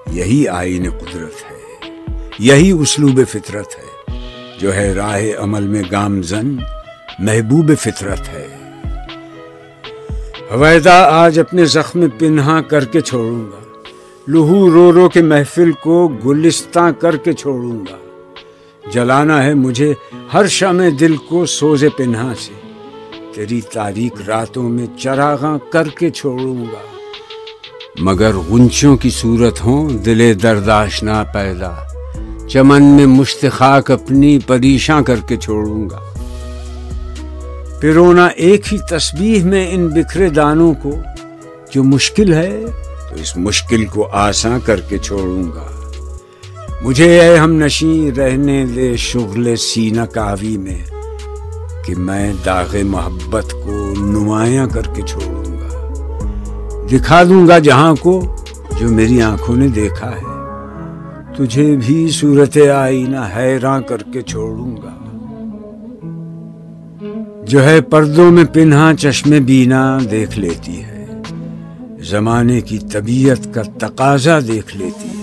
यही आईन कुदरत है, यही उस्लूब फितरत है, जो है राह अमल में गामजन महबूब फितरत है। हवैदा आज अपने जख्म पिन्हा करके छोड़ूंगा, लहू रो रो के महफिल को गुलिस्तां करके छोड़ूंगा। जलाना है मुझे हर शमे दिल को सोजे पिन्हा से, तेरी तारीक रातों में चरागां करके छोड़ूंगा। मगर गुंचों की सूरत हो दिले दर्दाशना पैदा, चमन में मुश्त खाक अपनी परीशां करके छोड़ूंगा। पिरोना एक ही तस्बीह में इन बिखरे दानों को, जो मुश्किल है तो इस मुश्किल को आसान करके छोड़ूंगा। मुझे ऐ हमनशी रहने दे शुग़्ल सीना कावी में, कि मैं दाग़े मोहब्बत को नुमायां करके छोड़ूंगा। दिखा दूंगा जहां को जो मेरी आंखों ने देखा है, तुझे भी सूरत आईना हैरान करके छोड़ूंगा। जो है पर्दों में पिन्हा चश्मे बीना देख लेती है, ज़माने की तबीयत का तकाज़ा देख लेती है।